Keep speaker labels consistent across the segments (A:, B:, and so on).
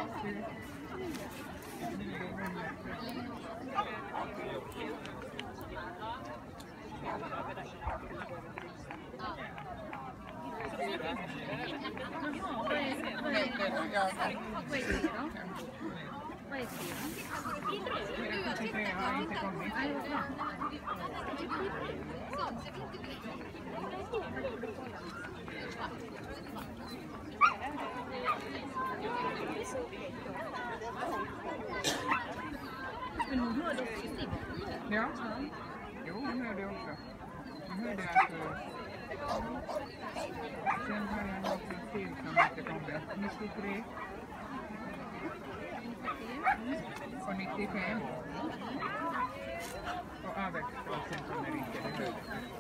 A: Men hon hörde också Stig.
B: Ja. Jo, hon hörde också. Hon hörde att... Sen har jag något till som inte kommer. 93. Och 95. Och avväxtgasen kommer inte. Det hörde.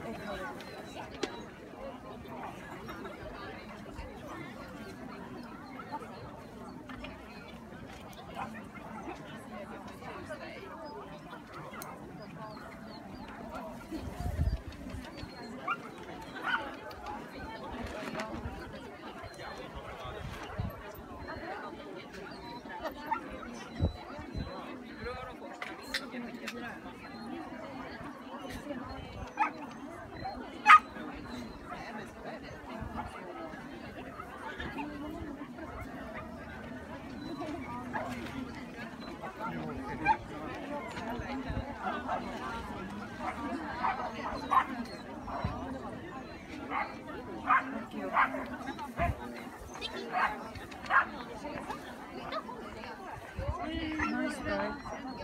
A: Nice guy.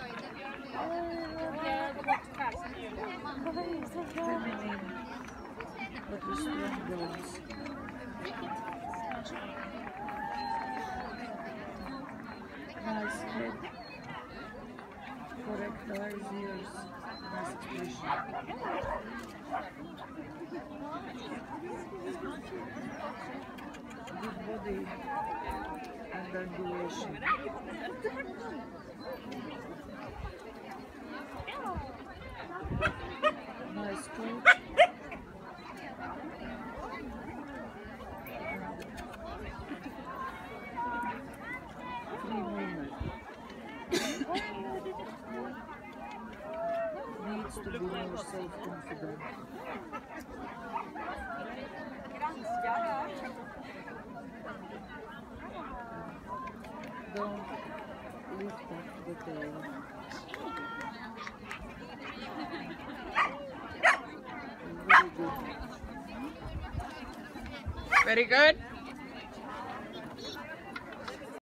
A: Feminine, but with strong bones. Nice head. Correct eyes, ears. Nice expression. Good body and angulation. Nice coat. Free movement. Needs to be more self-confident. Don't lift up the tail. Very good.
B: Very good.